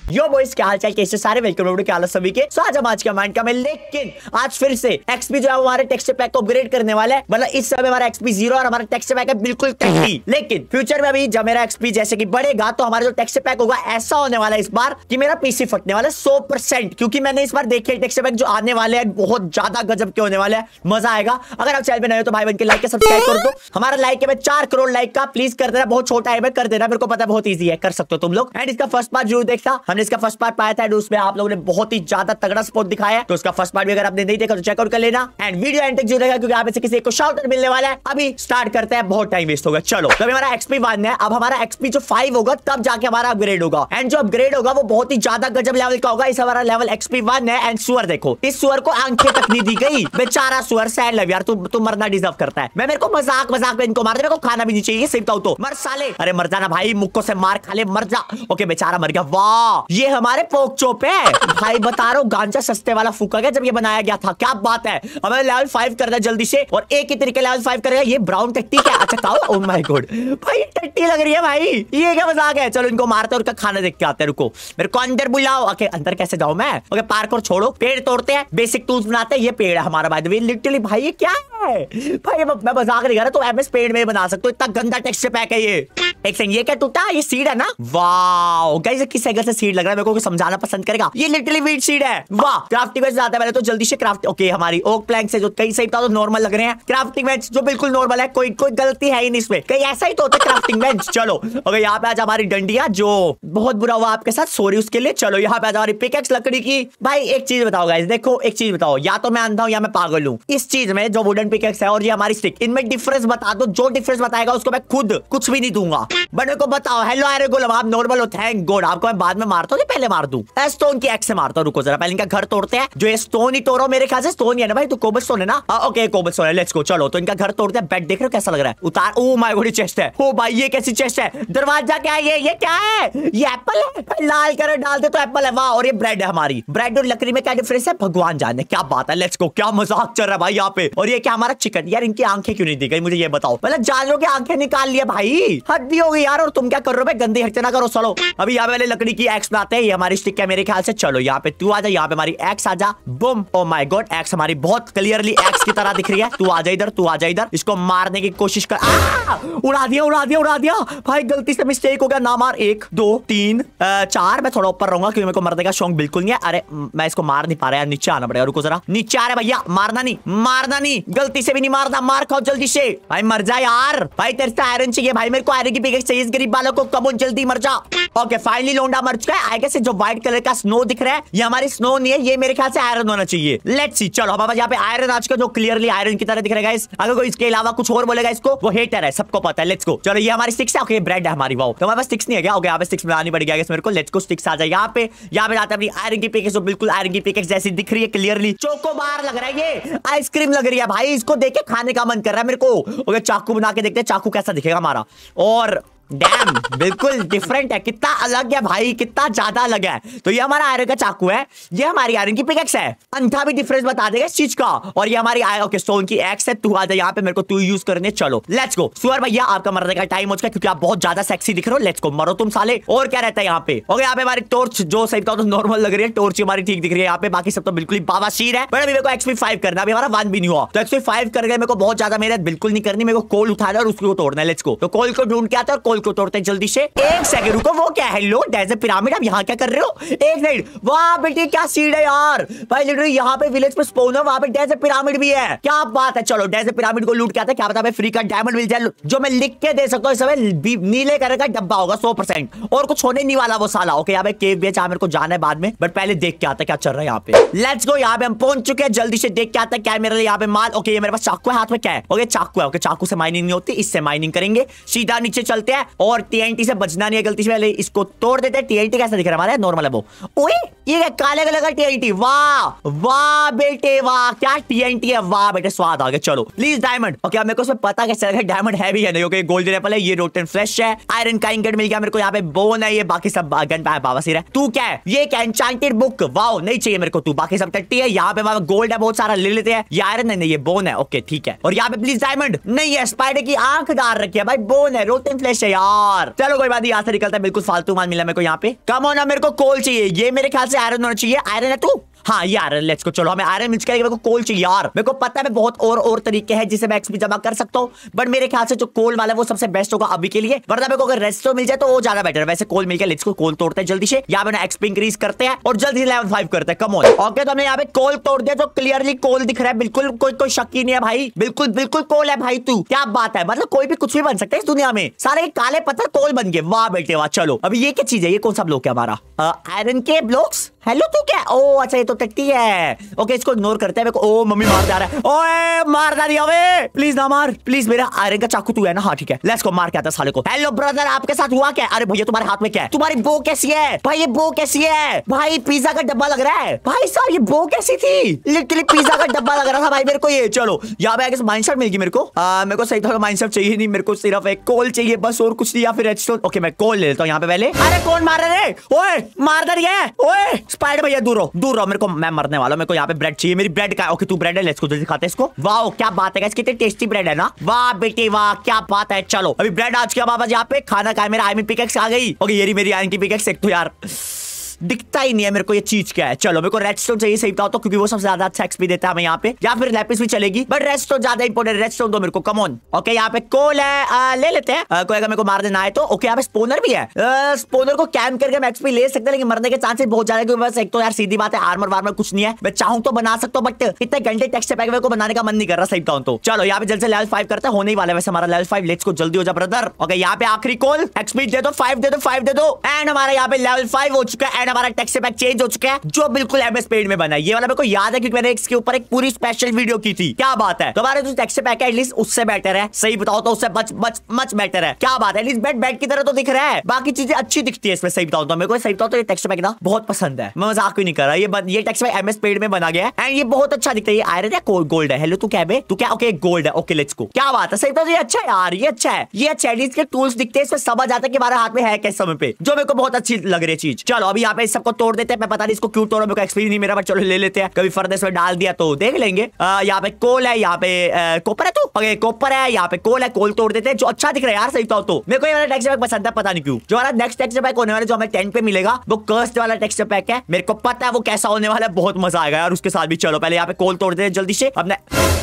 यो boys क्या हालचाल, कैसे सारे वेलकम टू क्या हाल सभी के। सो आज हम आज का माइंड का में, लेकिन आज फिर से एक्सपी जो है हमारे टेक्सचर पैक को अपग्रेड करने वाला है। मतलब इस समय हमारा एक्सपी 0 और हमारा टेक्सचर पैक है बिल्कुल 30। लेकिन फ्यूचर में अभी जब मेरा एक्सपी जैसे कि बढ़ेगा तो हमारा जो टेक्सचर पैक होगा ऐसा होने वाला है इस बार कि मेरा पीसी फटने वाला है 100%। क्योंकि मैंने इस बार देखे टेक्सचर पैक जो आने वाले हैं बहुत ज्यादा गजब के होने वाले हैं, मजा आएगा। अगर आप चैनल पे नए हो तो भाई बन के लाइक के सब्सक्राइब कर दो। हमारा लाइक है 4 करोड़ लाइक का, प्लीज कर देना। बहुत छोटा है, कर देना, मेरे को पता है बहुत ईजी है, कर सकते हो तुम लोग। एंड इसका फर्स्ट पार्ट जरूर देखा, हमने इसका फर्स्ट पार्ट पाया था, उसमें आप लोगों ने बहुत ही ज्यादा तगड़ा सपोर्ट दिखाया है। तो उसका फर्स्ट पार्ट भी अगर आपने नहीं देखा तो चेकआउट कर लेना। एंड वीडियो एंड तक जरूर रहेगा क्योंकि आप में से किसी एक को शाउट आउट मिलने वाला है। अभी स्टार्ट करते हैं, बहुत टाइम वेस्ट होगा। चलो, तब हमारा एक्सपी 1 है, अब हमारा एक्सपी जो 5 होगा तब जाके हमारा अपग्रेड होगा। एंड जो अपग्रेड होगा वो बहुत ही ज्यादा गजब लेवल का होगा। इस हमारा लेवल एक्सपी 1 है। एंड सुअर देखो, इस सुअर को आंखें तक नहीं दी गई, बेचारा सुअर। सैड लव यार, तू मरना डिजर्व करता है। मैं मेरे को मजाक में इनको मार दे, मेरे को खाना भी नहीं चाहिए सिर्फ तो मर साले। अरे मर जाना भाई, मुक्कों से मार खा ले, मर जा। ओके बेचारा मर गया। वाह, ये हमारे पोक चोप है भाई, बता रहा हूँ गांजा सस्ते वाला फूका गया जब ये बनाया गया था। क्या बात है, हमें लेवल 5 करना जल्दी से, और एक ही तरीके लेवल 5 करेगा। ये ब्राउन टट्टी क्या, अच्छा खाओ। ओह माय गॉड भाई, टट्टी लग रही है भाई, ये क्या मजाक है। चलो इनको मारते हैं, उनका खाना देख के आते हैं। रुको, मेरे को अंदर बुलाओ। ओके अंदर कैसे जाऊं मैं। ओके पार्कोर छोड़ो, पेड़ तोड़ते हैं, बेसिक टूल्स बनाते हैं। ये पेड़ है हमारा, बाय द वे लिटरली भाई ये क्या है भाई, मैं मजाक नहीं कर रहा। तो एमएस पेड़ में बना सकते हो, इतना गंदा टेक्सचर पैक है ये। एक सेकंड, ये क्या टूटा, ये सीड है ना। वाओ गाइस, किस एंगल से सीड लग रहा है, मेरे को समझाना पसंद करेगा। ये लिटरली वीट सीड है। वाह, क्राफ्टिंग बेंच जाता है पहले तो जल्दी से क्राफ्ट। ओके हमारी ओक प्लैंक से जो कई सही तो नॉर्मल लग रहे हैं, क्राफ्टिंग बेंच जो बिल्कुल नॉर्मल है, कोई गलती है ही नहीं इसमें, कहीं ऐसा ही तो होता है क्राफ्टिंग बेंच। चलो ओके, यहाँ पे आज हमारी डंडिया, जो बहुत बुरा हुआ आपके साथ, सॉरी उसके लिए। चलो यहाँ पे आज हमारी पिकेक्स लकड़ी की। भाई एक चीज बताओ गाइस, देखो एक चीज बताओ, या तो मैं अंधा हूं या मैं पागल हूं। इस चीज में जो वुडन पिकेक्स है और ये हमारी स्टिक, इनमें डिफरेंस बता दो। जो डिफरेंस बताएगा उसको मैं खुद कुछ भी नहीं दूंगा। बट को बताओ, हेलो अरे गुलाम, आप नॉर्मल हो, थैंक गॉड। आपको मैं बाद में मारता हूँ, पहले मार दूं। स्टोन की एक्स से मारता हूँ। रुको जरा, पहले इनका घर तोड़ते हैं। जो ये स्टोन ही तोड़ो, मेरे ख्याल से स्टोन ही है ना भाई, तो कोबलस्टोन है ना। ओके कोबलस्टोन है, लेट्स गो। चलो तो इनका घर तोड़ते हैं। बेड देख रहे हो कैसा लग रहा है, उतार। ओ माय गॉड, चेस्ट है। ओ भाई ये कैसी चेस्ट है। दरवाजा क्या है, ये क्या है, ये एप्पल है। लाल कलर डाल दे तो एप्पल है। वाह, और ये ब्रेड है हमारी। ब्रेड और लकड़ी में क्या डिफरेंस है भगवान जाने। क्या बात है, लेट्स गो। क्या मजाक चल रहा है भाई यहाँ पे। और ये क्या हमारा चिकन। यार इनकी आंखें क्यों नहीं दी गई मुझे ये बताओ। मतलब जानवरों की आंखें निकाल लिया भाई, हद भी हो गई यार। और तुम क्या कर रहे हो, गंदी हरकतें ना करो। चलो अभी यहाँ वाले लकड़ी की एक्स बनाते हैं। ये हमारी स्टिक है मेरे ख्याल से। चलो यहाँ पे तू आजा, यहाँ पे हमारी एक्स आजा। Bum, oh my God, x हमारी बहुत क्लियरली एक्स की तरह दिख रही है। तू आजा इधर, तू आजा इधर। इसको मारने की कोशिश कर। उड़ा दिया भाई, गलती से मिस्टेक हो गया। ना मार। 1 2 3 4। मैं थोड़ा ऊपर रहूंगा क्योंकि मेरे को मरने का शौक बिल्कुल नहीं है। अरे मैं इसको मार नहीं पा रहा यार, नीचे आना पड़ेगा। रुको जरा, नीचे आ रहे भैया। मारना नहीं, गलती से भी नहीं मारना। मार खाओ जल्दी से भाई, मर जा यार। भाई तेरे से आयरन चाहिए भाई, मेरे को आयरन की पिकेक्स चाहिए। इस गरीब वालों को कम जल्दी मर जा। ओके फाइनली लोंडा मर चुका है। आई गेस जो व्हाइट कलर का स्नो दिख रहा है ये हमारी स्नो नहीं है, ये मेरे ख्याल से आयरन होना चाहिए। Let's see. चलो हमारे यहाँ पे आयरन आ चुका, जो क्लियरली आयरन की तरह दिख रहा है। अगर कोई इसके अलावा कुछ और बोलेगा इसको, वो हेटर है, सबको पता है। Let's go. चलो ये हमारी स्टिक्स है। ओके ब्रेड है हमारी। वाओ, तो हमारे पास स्टिक्स नहीं है क्या। ओके यहाँ पे स्टिक्स बनानी पड़ेगी मेरे को। लेट्स गो, स्टिक्स आ जाए यहाँ पे जाते हैं अपनी आयरन की पिकेक्स, जो बिल्कुल आयरन की पिकेक्स जैसी दिख रही है क्लियरली। चोकोबार लग रहा है, ये आइसक्रीम लग रही है भाई, इसको देख के खाने का मन कर रहा है मेरे को। ओके चाकू बना के देखते हैं चाकू कैसा दिखेगा हमारा। और डैम बिल्कुल डिफरेंट है, कितना अलग है भाई, कितना ज्यादा अलग है। तो ये हमारा आयरन का चाकू है, ये हमारी आयरन की पिकेक्स है। अंधा भी डिफरेंस बता देगा इस चीज का। और ये हमारी ओके स्टोन की एक्स है। तू आ जा यहाँ पे, मेरे को तू यूज करने। चलो लेट्स गो। सुअर भैया आपका मरने का टाइम हो चुका है क्योंकि आप बहुत ज्यादा सेक्सी दिख रहे हो। लेट्स गो, मरो तुम साले। और क्या रहता है यहाँ पे। ओके यहाँ पे हमारी टॉर्च, जो सही तो नॉर्मल लग रही है, टॉर्च हमारी ठीक दिख रही है यहाँ पे। बाकी सब तो बिल्कुल ही बाबाशीर है। बट अभी मेरे को एक्सपी 5 करना, अभी हमारा 1 भी नहीं हुआ। तो एक्सपी 5 कर गए, मेरे को बहुत ज्यादा मेहनत बिल्कुल नहीं करनी। मेरे को कोल उठाना और उसको तोड़ना है। Let's go. तो कोल को ढूंढ के आता है और कोल को तोड़ते हैं जल्दी से। एक सेकंड रुको, वो क्या है। हेलो डेजर्ट पिरामिड, आप यहाँ क्या कर रहे हो। एक सेकंड, वाह बेटे क्या सीड है यार भाई। लिटरली यहाँ पे विलेज पे स्पॉन है, वहां पे डेजर्ट पिरामिड भी है। क्या बात है। चलो डेजर्ट पिरामिड को लूट के आता है। क्या पता फ्री का डायमंड मिल जाए, जो मैं लिख के दे सकता हूँ। इस समय नीले कलर का डब्बा होगा 100%, और कुछ होने नहीं वाला वो साला। ओके यहाँ पे केव भी है जहाँ मेरे को जाना है बाद में, बट पहले देख के आता है क्या चल रहा है यहाँ पे। लेट्स गो, यहाँ पे हम पहुंच चुके हैं। जल्दी से देख के आता है क्या मेरे लिए यहाँ पे माल। ओके ये मेरे पास चाकू है, हाथ में क्या है। ओके चाकू है। ओके चाकू से माइनिंग नहीं होती, इससे माइनिंग करेंगे। सीधा नीचे चलते हैं और TNT से बचना नहीं है गलती से। पहले इसको तोड़ देते हैं। TNT कैसा दिख रहा है हमारा, नॉर्मल है वो। ओए ये काले कलर का TNT, वाह वाह बेटे वाह, क्या TNT है, वाह बेटे स्वाद आ गया। चलो प्लीज डायमंड। ओके अब मेरे को उसमें पता कैसे लगा डायमंड है भी है नहीं। ओके गोल्डन एप्पल है, ये रोटन फ्लेश है, आयरन का इंगट मिल गया मेरे को। यहाँ पे बोन है, ये बाकी सब गन बाबा सिर है। तू क्या है, ये क्या एन्चांटेड बुक, वाओ नहीं चाहिए मेरे को तू। बाकी सब टट्टी है। यहाँ पे गोल्ड है बहुत सारा, ले लेते हैं। ये आयरन है नहीं, ये बोन है। ओके ठीक है। और यहाँ पे प्लीज डायमंड नहीं है, स्पाइडर की आंख डाल रखी है भाई, बोन है, रोटन फ्लेश है यार। चलो कोई बात नहीं, यहाँ से निकलता है, बिल्कुल फालतू माल मिला मेरे को यहाँ पे। कम ऑन, मेरे को कोल चाहिए, ये मेरे ख्याल से आयरन होना चाहिए। आयरन है तू? हाँ ये आयरन, लेट्स को। चलो हमें आयरन मिल जाएगा, मेरे को कोल चाहिए यार। मेरे को पता है मैं बहुत और तरीके हैं जिसे मैं एक्सपी जमा कर सकता हूँ, बट मेरे ख्याल से जो कोल वाला है वो सबसे बेस्ट होगा अभी के लिए। वरना मेरे को अगर रेस्टो मिल जाए तो वो ज्यादा बेटर है। वैसे कोल मिल गया, लेट्स को कोल तोड़ते हैं जल्दी से। यहाँ पे एक्सपी इंक्रीज करते हैं और जल्दी लेवल 5 करते हैं। Come on. ओके, तो हमने यहाँ पे कोल तोड़ दिया, तो क्लियरली कोल दिख रहा है, बिल्कुल कोई शक ही नहीं है भाई। बिल्कुल कोल है भाई तू, क्या बात है। मतलब कोई भी कुछ भी बन सकता है इस दुनिया में, सारे काले पत्थर कोल बन गए। वाह बेटे वाह। चलो अभी ये क्या चीज है, ये कौन सा ब्लॉक है हमारा? आयरन के ब्लॉक्स। हेलो तू क्या? ओ अच्छा, ये तो टट्टी है। ओके, इसको इग्नोर करते हैं। ओ मम्मी मार जा रहा है। ओए मार ना दिया वे, प्लीज ना मार प्लीज। मेरा आयरन का चाकू तू है ना? हाँ ठीक है, लेट्स को मार के आता साले को। हेलो ब्रदर, आपके साथ हुआ क्या? अरे भैया तुम्हारे हाथ में क्या है? तुम्हारी बो कैसी है भाई? ये बो कैसी है भाई? पिज्जा का डब्बा लग रहा है भाई साहब। ये बो कैसी थी? लिटरली पिज्जा का डब्बा लग रहा था भाई मेरे को ये। चलो यहाँ पे आगे माइनशॉट मिल गई मेरे को। मेरे को सही तरह माइनशॉट चाहिए नहीं, मेरे को सिर्फ एक कोल चाहिए बस, और कुछ नहीं, या फिर रेडस्टोन। ओके मैं कोल ले लेता हूँ यहाँ पे पहले। अरे कौन मार रहे रे? ओए मार दे रही है। ओए स्पाइडर भैया दूर रहो, मेरे को, मैं मरने वाला हूं। मेरे को यहाँ पे ब्रेड चाहिए, मेरी ब्रेड का। ओके तू ब्रेड है, लेट्स को जल्दी खाते हैं इसको। वाह क्या बात है, कितनी टेस्टी ब्रेड है ना। वाह बेटी वाह, क्या बात है। चलो अभी ब्रेड आज के बाद यहाँ पे खाना खाए। मेरा आयरन पिकेक्स आ गई। ओके ये मेरी आयरन की पिकेक्स। एक तो यार दिखता ही नहीं है मेरे को ये चीज क्या है। चलो मेरे को रेडस्टोन चाहिए सही बताओ तो, क्योंकि वो सबसे ज्यादा अच्छा एक्सपी देता है हमें यहाँ पे, या फिर लैपिस भी चलेगी, बट रेडस्टोन ज्यादा इंपॉर्टेंट। रेडस्टोन दो मेरे को, कम ऑन। ओके यहाँ पे कोल है, ले लेते हैं। कोई अगर मेरे को मार देना है तो। ओके यहाँ पे स्पोनर भी है। स्पोनर को कैम्प करके हम एक्सपी ले सकते हैं, लेकिन मरने के चांसेस बहुत ज्यादा, क्योंकि बस एक तो यार सीधी बात है आर्मर वार्मर कुछ नहीं है। मैं चाहूँ तो बना सकता हूँ, बट इतने घंटे टेक्सचर पैक मेरे को बनाने का मन नहीं कर रहा सही बताऊं तो। चलो यहाँ पे जल्द से लेवल 5 करते हैं, होने ही वाला है वैसे हमारा लेवल 5। लेट्स को जल्दी हो जा ब्रदर। ओके यहाँ पे आखिरी कोल, एक्सपी दे दो, 5 दे दो, 5 दे दो। एंड हमारा यहाँ पे लेवल 5 हो चुका है, एंड हमारा टेक्सचर पैक चेंज हो चुका है, जो बिल्कुल एमएस पेड में बना है। ये वाला मेरे को याद है क्योंकि मैंने इसके ऊपर एक पूरी स्पेशल वीडियो की थी। क्या बात है। तो हमारे जो टेक्सचर पैक है एटलीस्ट उससे बेटर है, सही बताओ तो उससे मच बेटर है। क्या बात है, एटलीस्ट बेड की तरह तो दिख रहा है, बाकी चीजें अच्छी दिखती है इसमें। सही बताओ तो मेरे को, सही बताओ तो ये टेक्सचर पैक ना बहुत पसंद है, मैं मजाक भी नहीं कर रहा। ये टेक्सचर पैक एमएस पेड में बना गया है एंड ये बहुत अच्छा दिखता है। ये आयरन है, गोल्ड है। हेलो तू क्या है? तू क्या? ओके गोल्ड है। Okay let's go. क्या बात है, सही बताओ ये अच्छा है यार, ये अच्छा है। ये चाइनीज के टूल्स दिखते हैं, इसमें समझ आता है कि हमारे हाथ में है किस समय पे, जो मेरे को बहुत अच्छी लग रही है चीज। चलो अभी यहाँ पे सबको तोड़ देते हैं। मैं पता नहीं इसको क्यों तोड़ा, मेरे को एक्सपीरियंस नहीं मेरा, बट चलो ले लेते हैं। कभी फर्नेस में डाल दिया तो देख लेंगे। यहाँ पे कोल है, यहाँ पे कॉपर है तो। ओके कॉपर है, यहाँ पे कोल है, कोल तोड़ देते हैं, जो अच्छा दिख रहा है यार सही बताओ तो। मेरे को ये वाला टेक्सचर पैक पसंद है, पता नहीं क्यों। जो हमारा नेक्स्ट टेक्सचर पैक होने वाला, जो हमें 10 पे मिलेगा, वो कर्स्ड वाला टेक्सचर पैक है। मेरे को पता है वो कैसा होने वाला है, बहुत मजा आएगा यार उसके साथ भी। चलो पहले यहाँ पे कोल तोड़ देते हैं जल्दी से। अपने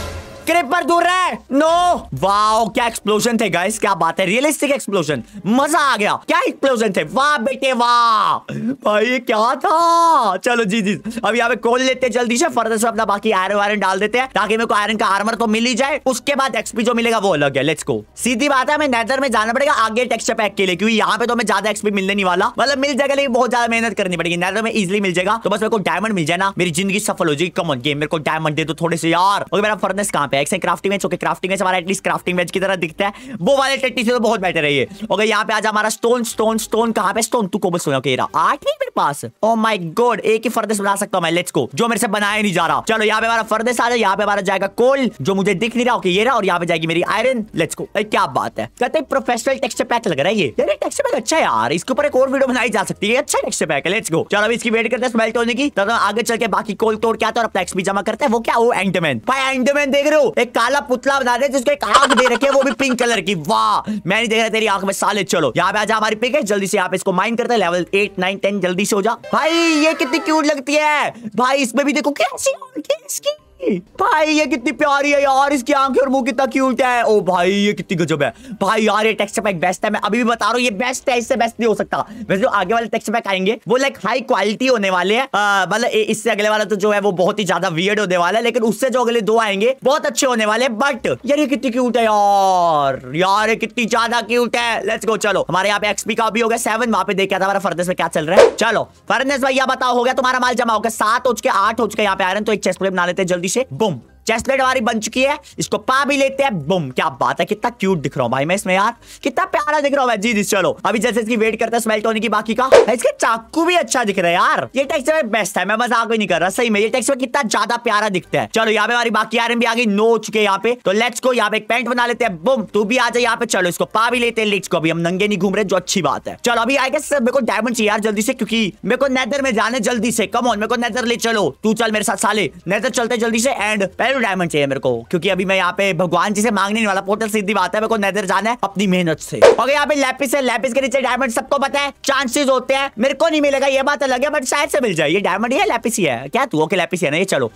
क्रिपर दूर है। नो वाओ क्या एक्सप्लोजन थे गाइस, क्या बात है, रियलिस्टिक एक्सप्लोजन, मजा आ गया। क्या एक्सप्लोजन थे, वाह बेटे वाह भाई, ये क्या था। चलो जी अब यहाँ पे कोल लेते हैं जल्दी से, फर्दर से अपना बाकी आयरन डाल देते हैं, ताकि मेरे को आयरन का आर्मर तो मिल ही जाए। उसके बाद एक्सपी जो मिलेगा वो अलग है। लेट्स गो। सीधी बात है, हमें नेदर में जाना पड़ेगा आगे टेक्सचर पैक के लिए, क्योंकि यहाँ पे तो हमें ज्यादा एक्सपी मिलने नहीं वाला। मतलब मिल जाएगा लेकिन बहुत ज्यादा मेहनत करनी पड़ेगी। नेदर में इजिली मिल जाएगा, तो बस मेरे को डायमंड मिल जाए ना, मेरी जिंदगी सफल हो जाएगी। कम ऑन गेम, मेरे को डायमंड दे दो थोड़े से यार। और मेरा फर्नेस कहाँ पे है? क्राफ्टिंग में, क्राफ्टिंग में हमारा एटलीस्ट क्राफ्टिंग वेज की तरह दिखता है, वो वाले टट्टी से तो बहुत बेटर है ये। ओके यहाँ पे आज हमारा स्टोन कहाँ पे? स्टोन तू कोबलस्टोन। ओके 8 नहीं मेरे पास। ओह माय गॉड, एक ही फर्नेस बना सकता हूं मैं। लेट्स गो, जो मेरे से बनाया नहीं जा रहा। चलो यहाँ पे हमारा फर्नेस आ जाए, यहाँ पे हमारा जाएगा कोल जो मुझे दिख नहीं रहा। ओके ये रहा, और यहाँ पे जाएगी मेरी आयरन। Let's go. क्या बात है, कहते हैं प्रोफेशनल टेक्सचर पैक लग रहा है ये। यार टेक्सचर पैक अच्छा है यार, इसके ऊपर एक और वीडियो बनाई जा सकती है, अच्छा टेक्सचर पैक है। Let's go. चलो अभी इसकी वेट करते हैं स्मेल्ट होने की, तब आगे चल के बाकी कोल तोड़ के आते हैं और अपना एक्सपी जमा करते हैं। वो क्या? वो एंडरमैन भाई, एंडरमैन देख रहे हो, एक काला पुतला बना दे जिसके आंख दे रखी है, वो भी पिंक कलर की। वाह मैं नहीं देख रहा तेरी आंख में साले। चलो यहाँ पे आजा हमारी पिक है, जल्दी से यहाँ पे इसको माइन करते हैं। लेवल 8 9 10 जल्दी से हो जा भाई। ये कितनी क्यूट लगती है भाई, इसमें भी देखो कैसी इसकी भाई, ये कितनी प्यारी है यार, इसकी आंखें और मुंह कितना क्यूट है। ओ भाई ये कितनी गजब है भाई यार, ये टेक्सचर पैक बेस्ट है। मैं अभी भी बता रहा हूँ ये बेस्ट है, इससे बेस्ट नहीं हो सकता। वैसे जो आगे वाले टेक्सचर पैक आएंगे वो लाइक हाई क्वालिटी होने वाले हैं, मतलब इससे अगले वाला तो जो है वो बहुत ही ज्यादा वियर्ड होने वाला है, लेकिन उससे जो अगले 2 आएंगे बहुत अच्छे होने वाले। बट यार ये कितनी क्यूट है यार ये कितनी ज्यादा क्यूट है। Let's go. चलो हमारे यहाँ पे एक्सपी का भी हो गया 7, वहां पे देखा था हमारा फर्नेस में क्या चल रहा है। चलो फर्नेस भैया बताओ, हो गया तुम्हारा माल जमा? हो गया 7 हो चुके, 8 हो चुके। यहाँ पे आयरन तो एक चेस्ट प्लेट बना लेते हैं जल्दी से। बूम, चेस्ट प्लेट हमारी बन चुकी है, इसको पा भी लेते हैं। बूम, क्या बात है, कितना क्यूट दिख रहा हूं भाई मैं इसमें यार, कितना प्यारा दिख रहा हूं मैं। जी चलो अभी जैसे इसकी वेट करते हैं स्मेल्ट होने की बाकी का। इसके चाकू भी अच्छा दिख रहा है यार, ये टेक्सचर बेस्ट है, मैं मजाक भी नहीं कर रहा, सही में ये टेक्सचर कितना ज्यादा प्यारा दिखता है। चलो यहाँ पे हमारी बाकी आयरन भी आ गई, 9 हो चुके यहाँ पे। तो लेट्स गो, यहाँ पे एक पैंट बना लेते हैं। बूम, तू भी आ जाए यहाँ पे। चलो इसको पा भी लेते हैं। लेट्स गो, अभी हम नंगे नहीं घूम रहे, जो अच्छी बात है। चलो अभी आएगा सर, मेरे को डायमंड चाहिए यार जल्दी से, क्योंकि मेरे को नेदर में जाने जल्दी से। कम ऑन, मेरे को नेदर ले चलो, तू चल मेरे साथ साले, नेदर चलते जल्दी से। एंड पहले डायमंड चाहिए मेरे को, क्योंकि अभी मैं यहाँ पे भगवान जी से मांगने नहीं वाला, पोर्टल सीधी बात है, मेरे को नेदर जाना है अपनी मेहनत से। ओके यहाँ पे लैपिस है, लैपिस के नीचे डायमंड सबको पता है, चांसेस होते हैं मेरे को नहीं मिलेगा ये बात अलग है, बट शायद से मिल जाए। ये डायमंड ही है लैपिस ही है क्या तू? ओके लैपिस है ना ये, चलो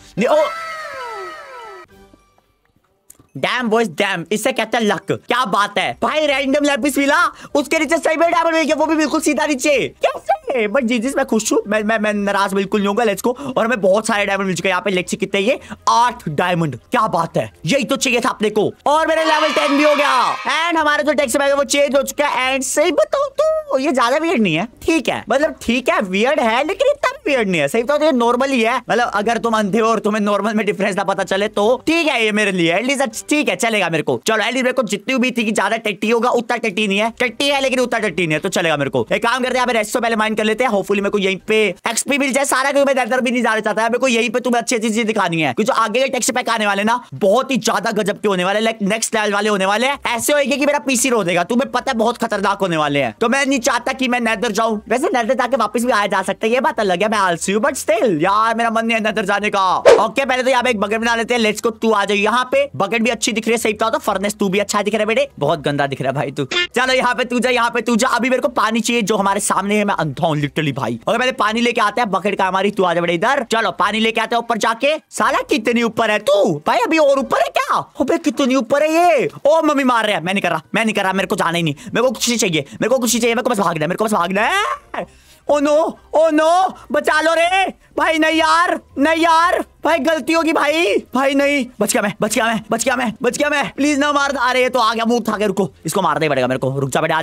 डैम बॉयज डैम, इससे कहते हैं लक। क्या बात है भाई, रैंडम लैपिस मिला, उसके नीचे सही में डायमंड मिल गया, वो भी बिल्कुल सीधा नीचे, कैसे? बट जी मैं खुश हूँ, मैं नाराज बिल्कुल नहीं होगा। Let's go. और हमें बहुत सारे डायमंड मिल चुके हैं यहाँ पे। लेट्स कितने ये 8 डायमंड, क्या बात है, यही तो चाहिए था अपने को। और मेरे लेवल 10 भी हो गया एंड हमारा जो टेक्स्ट है वो चेंज हो चुका है। एंड सही बताऊं तो ये ज्यादा वियर्ड नहीं है, ठीक है, मतलब ठीक है वियर्ड है लेकिन इतना भी वियर्ड नहीं है। सही बताऊं तो ये नॉर्मल ही है, मतलब अगर तुम अंधे हो और तुम्हें नॉर्मल में डिफरेंस ना पता चले तो ठीक है ये मेरे लिए, एटलीस्ट ठीक है चलेगा मेरे को। चलो एटलीस्ट मेरे को जितनी उम्मीद थी कि ज्यादा टट्टी होगा, उतना टट्टी नहीं है, टट्टी है लेकिन उतना टट्टी नहीं है, तो चलेगा मेरे को। एक काम करते हैं रेस्ट पहले माइंड कर लेते हैं, होपफुली मेरे को यहीं पे एक्सपी मिल जाए सारा, क्योंकि मैं नेदर भी नहीं जाना चाहता है, मेरे को यहीं पे तुम्हें अच्छी अच्छी चीजें दिखानी है, क्योंकि जो आगे के टेक्स्ट पैक आने वाले ना बहुत ही ज्यादा गजब के होने वाले, लाइक नेक्स्ट लेवल वाले होने वाले हैं। ऐसे होएगा कि मेरा पीसी रो देगा, तुम्हें पता है बहुत खतरनाक होने वाले हैं। तो मैं नहीं चाहता कि मैं नेदर जाऊं, वैसे नेदर जाके वापस भी आया जा सकता है, ये बात अलग है, मैं आलसी हूं, बट स्टिल यार मेरा मन नहीं है नेदर जाने का। ओके पहले तो यहाँ पे एक बकेट बना लेते हैं। लेट्स गो, तू आ जाओ यहाँ पे, बकेट भी अच्छी दिख रही है, सही कहा तो फर्नेस तू भी अच्छा दिख रहा है बेटे, बहुत गंदा दिख रहा है भाई तू। चलो यहाँ पे तू जा, यहाँ पे तू जा। अभी मेरे को पानी चाहिए जो हमारे सामने है, मैं अंधा हूं लिटरली भाई। अगर मैंने पानी लेके आते हैं बकेट का हमारी, तू आ जा बेटे इधर। चलो पानी लेके आते हैं ऊपर जाके। साला कितनी ऊपर है तू भाई, अभी और ऊपर है क्या? अबे कितनी ऊपर है ये? ओ मम्मी मार रहा है, मैं नहीं कर रहा, मेरे को जाना ही नहीं, मेरे को कुछ नहीं चाहिए, मेरे को कुछ नहीं चाहिए, मेरे को बस भागना है, मेरे को बस भागना है। ओ नो बचा लो रे भाई, नहीं यार भाई गलती होगी भाई नहीं, बच गया मैं, प्लीज ना मार। अरे तो आ गया मुंह उठा के, रुको इसको मारना ही पड़ेगा मेरे को। रुक जा बेटे,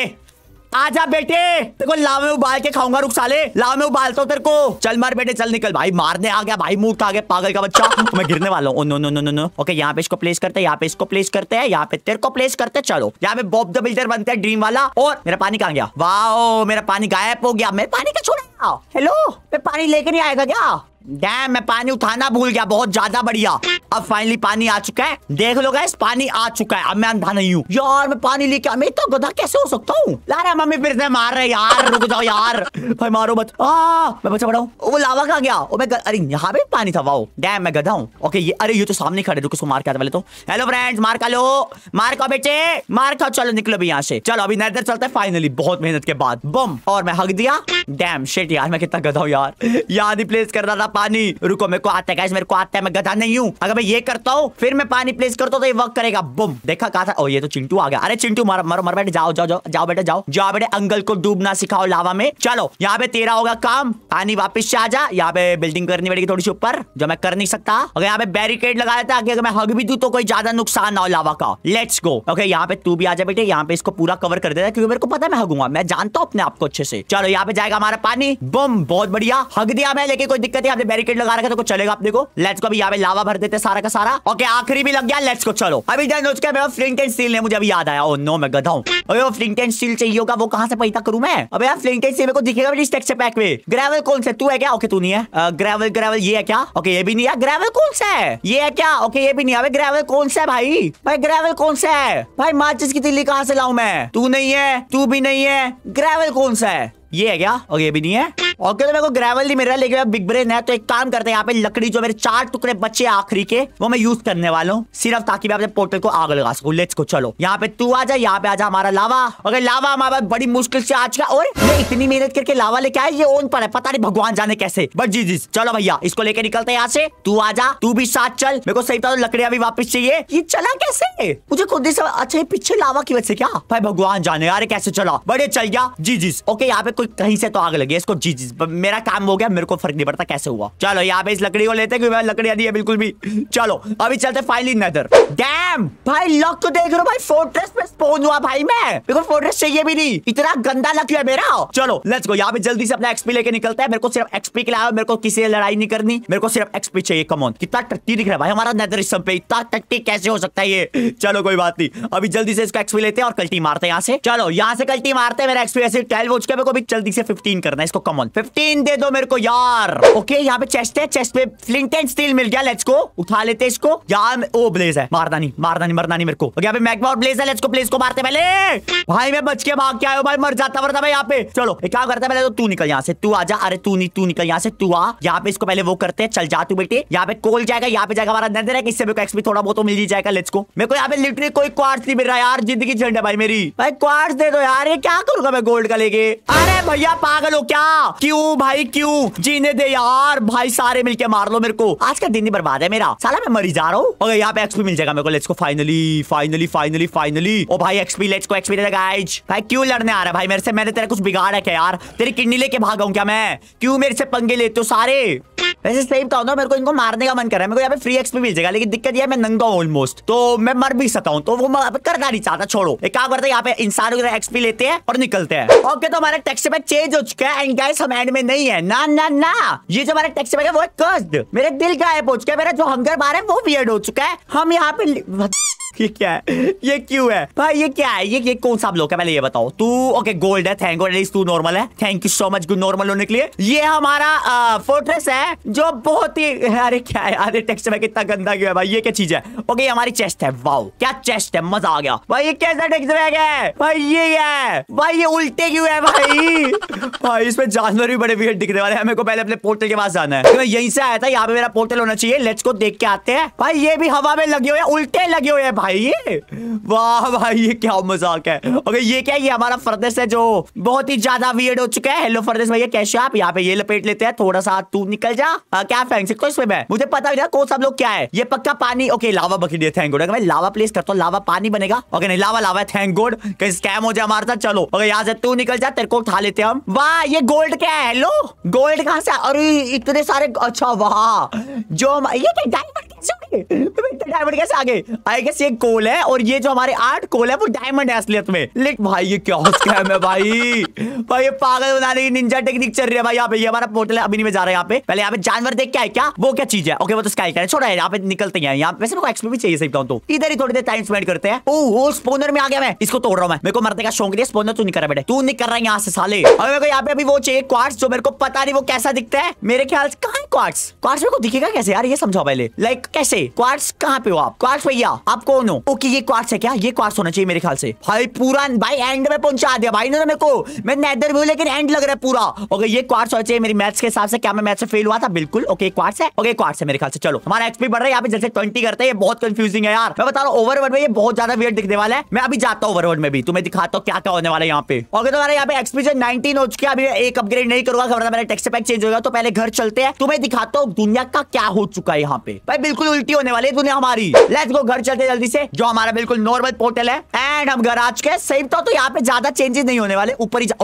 आजा बेटे, तेरे को लाव में उबाल के खाऊंगा, रुक साले, लाव में उबालता हूँ तेरे को। चल मार बेटे, चल निकल भाई, मारने आ गया भाई, मुंह उठा के पागल का बच्चा। मैं गिरने वाला हूँ। नो। ओके यहाँ पे इसको प्लेस करते हैं, यहाँ पे इसको प्लेस करते हैं, यहाँ पे तेरे को प्लेस करते हैं। चलो यहाँ पे बॉब द बिल्डर बनते हैं ड्रीम वाला। और मेरा पानी कहाँ गया? वाओ मेरा पानी गायब हो गया, मैं पानी का छोड़ा। हेलो, मैं पानी लेके नहीं आएगा क्या? डैम, मैं पानी उठाना भूल गया, बहुत ज्यादा बढ़िया। अब फाइनली पानी आ चुका है, देख लो गाइस पानी आ चुका है। अब मैं अंधा नहीं हूँ यार, मैं पानी लेके मैं तो गधा कैसे हो सकता हूँ? ला रहा मम्मी फिर से मार रहे यार, रुक जाओ यार भाई, मारो मत। मैं बचा पड़ा हूँ। वो लावा कहाँ गया? अरे यहाँ पे पानी था, वाओ डैम मैं गधा हूँ। ओके ये, अरे ये तो सामने खड़े, रुको इसको मार के आता पहले तो। हेलो फ्रेंड्स, मार खा लो, मार खाओ बेटे, मार खाओ। चलो निकलो भी यहाँ से, चलो अभी नेदर चलता है फाइनली, बहुत मेहनत के बाद। बम, और मैं हक दिया। डैम शिट यार, मैं कितना गधा हूँ यार, याद ही प्लेस कर रहा था पानी। रुको मेरे को आता है गाइस, मेरे को आता है, मैं गधा नहीं हूँ। अगर मैं ये करता हूँ फिर मैं पानी प्लेस करता हूँ तो ये वर्क करेगा। बुम, देखा कहा था। ओ ये तो चिंटू आ गया। अरे चिंटू मारो बेटे, जाओ बेटे, जाओ बेटे, अंकल को डूबना सिखाओ लावा में। चलो यहाँ पे तेरा होगा काम, पानी वापस से आ जा। यहाँ पे बिल्डिंग करनी पड़ेगी थोड़ी सी ऊपर, जो मैं कर नहीं सकता। अगर यहाँ पे बैरिकेड लगा देता अगर मैं हग भी दूं तो कोई ज्यादा नुकसान ना हो लावा का। Let's go. ओके यहाँ पे तू भी आ जा बेटे, यहाँ पे इसको पूरा कवर कर देता, क्योंकि मेरे को पता है मैं हगूंगा, मैं जानता हूँ अपने आप को अच्छे से। चलो यहाँ पे जाएगा हमारा पानी। बम, बहुत बढ़िया, हग दिया मैं, लेकिन कोई दिक्कत है, आपने बैरिकेड लगा रखा तो कुछ चलेगा अपने को। लेट्स गो, अभी यहाँ पे लावा भर देते सारा का सारा। ओके आखिरी भी लग गया, लेट्स गो। चलो अभी जान उसके मेरा फ्लिंट एंड स्टील ने मुझे अभी याद आया। ओ नो मैं गधा हूं। अबे वो फ्लिंट एंड स्टील चाहिए होगा, वो कहां से पैदा करूं मैं? अबे यार फ्लिंट एंड स्टील मेरे को दिखेगा भी इस टेक्सचर पैक में। ग्रेवल कौन सा? तू है क्या? ओके तू नहीं है। ग्रेवल ये है क्या? ओके ये भी नहीं है। ग्रेवल कौन सा है? ये है क्या? ओके ये भी नहीं है। ग्रेवल कौन सा है भाई? ग्रेवल कौन सा है भाई? माचिस की तिल्ली कहां से लाऊं मैं? तू नहीं है, तू भी नहीं है, ग्रेवल कौन सा है? ये है क्या? ओके ये भी नहीं है। ओके तो मेरे को ग्रेवल नहीं मिल रहा, लेकिन बिग ब्रेन है, तो एक काम करते हैं, यहाँ पे लकड़ी जो मेरे 4 टुकड़े बचे आखिरी के, वो मैं यूज करने वाला हूँ, सिर्फ ताकि मैं अपने पोर्टल को आग लगा सकूं। Let's go. चलो यहाँ पे तू आ जा, यहाँ पे आजा हमारा लावा। अगर लावा हमारा बड़ी मुश्किल से आज का, और मैं इतनी मेहनत करके लावा लेके आया, ये ऑन पर है, पता नहीं भगवान जाने कैसे, बट जी चलो भैया इसको लेके निकलते हैं यहाँ से। तू आ जा, तू भी साथ चल, मेरे को सही था लकड़ियां भी वापस चाहिए। ये चला कैसे मुझे खुद ही सब? अच्छा ये पीछे लावा की वजह से क्या भाई? भगवान जाने यार कैसे चला, बड़े चल गया। जी ओके यहाँ पे कोई कहीं से तो आग लगी इसको। जी मेरा काम हो गया, मेरे को फर्क नहीं पड़ता कैसे हुआ। चलो यहाँ पे इस लकड़ी को लेते हैं, लकड़ियां दी है बिल्कुल भी। चलो अभी चलते फाइनली नेदर। डैम भाई लक तो देख रहे हो भाई, फोर्ट्रेस में स्पॉन हुआ भाई मैं, मेरे को फोर्ट्रेस चाहिए भी नहीं, इतना गंदा लक है मेरा। चलो लेट्स गो, यहाँ पे जल्दी से अपना एक्सपी लेके निकलता है। मेरे को सिर्फ एक्सपी के अलावा मेरे को किसी से लड़ाई नहीं करनी, मेरे को सिर्फ एक्सपी चाहिए। कम ऑन, कितना टट्टी दिख रहा है भाई हमारा नेदर इस पे, इतना टट्टी कैसे हो सकता है ये? चलो कोई बात नहीं, अभी जल्दी से इसका एक्सपी लेते हैं और कल्टी मारते हैं यहाँ से। चलो यहाँ से कल्टी मारते हैं, मेरा एक्सपी ऐसे 12 हो चुका है, मेरे को भी जल्दी से 15 करना है इसको। कम ऑन 15 दे दो मेरे को यार। ओके यहाँ पे चेस्ट है, चेस्ट पे फ्लिंट एंड स्टील मिल गया, लेट्स गो। उठा लेते इसको यार। ओ ब्लेज है, मारना नहीं मरना नहीं मेरे को। यहाँ पे मैग्मा और ब्लेज है, लेट्स गो। ब्लेज को मारते पहले। भाई मैं बच के भाग के आया भाई, मर जाता वरना मैं यहाँ पे। चलो एक काम करते हैं, पहले तो तू निकल यहाँ से, तू आजा। अरे तू नहीं, तू निकल यहाँ से, तू आ। यहाँ पे इसको पहले वो करते हैं, चल जा तू बेटे। यहाँ पे कोल जाएगा, यहाँ पे जाएगा हमारा नेदर है, इससे मेरे को एक्सपी थोड़ा बहुत तो मिल ही जाएगा, लेट्स गो। मेरे को यहाँ पे लिटरली कोई क्वार्ट्ज नहीं मिल रहा यार, जिंदगी झंड है भाई मेरी। भाई क्वार्ट्ज दे दो यार, ये क्या करूंगा मैं गोल्ड का लेके। अरे भैया पागल हो क्या? क्यों भाई क्यों? जीने दे यार भाई, सारे मिलके मार लो मेरे को। आज का दिन ही बर्बाद है मेरा, साला मैं मरी जा रहा हूँ। ओके यहाँ पे एक्सपी मिल जाएगा मेरे को, लेट्स गो। फाइनली ओ भाई एक्सपी, लेट्स गो। एक्सपी दे गाइस। भाई क्यों लड़ने आ रहा है भाई मेरे से? मैंने तेरा कुछ बिगाड़ है क्या यार? तेरी किडनी लेके भागा हूं क्या मैं? क्यों मेरे से पंगे लेते हो सारे? वैसे सही बताऊं ना, मेरे को इनको मारने का मन कर रहा है। मेरे को यहाँ पे फ्री एक्सपी मिल जाएगा, लेकिन दिक्कत ये है मैं नंगा हूं ऑलमोस्ट, तो मैं मर भी सकता हूं, तो वो मैं करना नहीं चाहता। छोड़ो, एक काम करते हैं, यहाँ पे इंसानों की एक्सपी लेते हैं और निकलते हैं। ओके तो हमारा टेक्सचर पैक चेंज हो चुका है एंड गाइस हम एंड में नहीं है। ना ये जो हमारा टेक्सचर पैक है वो है कर्स्ड। मेरे दिल गायब हो चुका है, मेरा जो हंगर बार है वो वियर्ड हो चुका है। हम यहाँ पे ये क्या है? ये क्यों है भाई? ये क्या है? ये कौन सा ब्लॉक है पहले ये बताओ। तू ओके गोल्ड है, थैंक गॉड एटलीस्ट तू नॉर्मल है। Thank you so much good normal होने के लिए। ये हमारा फोर्ट्रेस है जो बहुत ही, अरे क्या है यार टेक्सचर में कितना गंदा क्यों है भाई? ये क्या चीज है? ओके हमारी चेस्ट है, वाओ क्या चेस्ट है, मजा आ गया भाई। ये कैसा टेक्सचर है भाई? ये है भाई, ये उल्टे क्यों है भाई? भाई इसमें जानवर भी बड़े वियर्ड दिखने वाले हैं। मेरे को पहले अपने पोर्टल के पास जाना है, मैं यहीं से आया था, यहाँ पे मेरा पोर्टल होना चाहिए। लेट्स को देख के आते हैं। भाई ये भी हवा में लगे हुए, उल्टे लगे हुए हैं भाई। ये वाह भाई ये क्या मजाक है। ओके ये क्या है? ये हमारा फर्नेस है जो बहुत ही ज्यादा वियर्ड हो चुका है। हेलो फर्नेस भैया कैसे आप? यहाँ पे ये लपेट लेते हैं थोड़ा सा, तू निकल जा। क्या फेंक सकते हो इसमें? मैं मुझे पता नहीं कौन सा लोग क्या है। ये पक्का पानी। ओके लावा बकेट है, थैंक गॉड। मैं लावा प्लेस करता हूँ, लावा पानी बनेगा। ओके नहीं लावा है, थैंक गॉड। कहीं स्कैम हो जाए हमारे साथ। चलो ओके यहाँ से तू निकल जा, तेरे को उठा लेते हैं हम। वाह ये गोल्ड क्या है? हेलो गोल्ड कहाँ से? अरे इतने सारे, अच्छा वाह जो ये डायमंड डायमंड कैसे आगे? आई गेस ये कोल है और ये जो हमारे 8 कोल है वो डायमंड है असलियत में। लेकिन भाई ये क्या स्कैम है भाई? भाई ये पागल बनाने की निंजा टेक्निक चल रही है भाई यहाँ पे। ये हमारा पोर्टल है, अभी नहीं मैं जा रहा है यहाँ पे। पहले यहाँ पे जानवर देख के आए क्या? वो क्या चीज है? ओके वो तो स्काई है, छोड़ा है। यहाँ पे निकलते हैं यहाँ। वैसे मेरे को एक्सपी भी चाहिए सही बताऊं तो। इधर ही थोड़ी देर टाइम स्पेंड करते हैं। ओह स्पोनर में आ गया मैं, इसको तोड़ रहा हूँ मैं। मेरे को मरने का शौक नहीं। स्पोनर तू नहीं कर रहा बेटे, तू नहीं कर रहा है यहाँ से साले। और मेरे को यहाँ पे अभी वो चाहिए क्वार्ट्ज, जो मेरे को पता नहीं वो कैसा दिखता है। मेरे ख्याल से कहाँ है क्वार्ट्ज? क्वार्ट्ज मेरे को दिखेगा कैसे यार? ये समझाओ पहले, लाइक कैसे? क्वार्ट्ज कहाँ पे हो आप? क्वार्ट्ज भैया आप कौन हो? ओके ये क्वार्ट्ज है क्या? ये क्वार्ट्ज होना चाहिए मेरे ख्याल से। भाई पूरा भाई एंड में पहुंचा दिया भाई ने मेरे को। मैं नेदर भी हूं लेकिन एंड लग रहा है पूरा। ओके ये क्वार्ट्ज होना चाहिए मेरी मैथ्स के हिसाब से। क्या मैं मैथ्स से फेल हुआ था? बिल्कुल। ओके क्वार्ट्ज है, ओके क्वार्ट्ज है मेरे ख्याल से। चलो हमारा एक्सपी बढ़ रहा है यहाँ पे, जैसे 20 करते हैं। ये बहुत कंफ्यूजिंग है यार, मैं बता रहा हूँ। ओवरवर्ल्ड में ये बहुत ज्यादा वियर्ड दिखने वाला है। मैं अभी जाता हूँ ओवरवर्ल्ड में भी, तुम्हें दिखाता हूँ क्या क्या होने वाला है यहाँ पे। ओके तो हमारे यहाँ पे एक्सपी 19 हो चुका है। अभी एक अपग्रेड नहीं करूंगा, खबर मेरा टेक्सचर पैक चेंज होगा। तो पहले घर चलते हैं, तुम्हें दिखाता हूँ दुनिया का क्या हो चुका है यहाँ पे। भाई बिल्कुल उल्टी होने वाली है दुनिया हमारी। लेट्स गो घर चलते जल्दी से, जो हमारा बिल्कुल नॉर्मल पोर्टल है। एंड हम घर आ चुके हैं। सही तो यहाँ पे ज्यादा चेंजेस नहीं होने वाले। ऊपर ही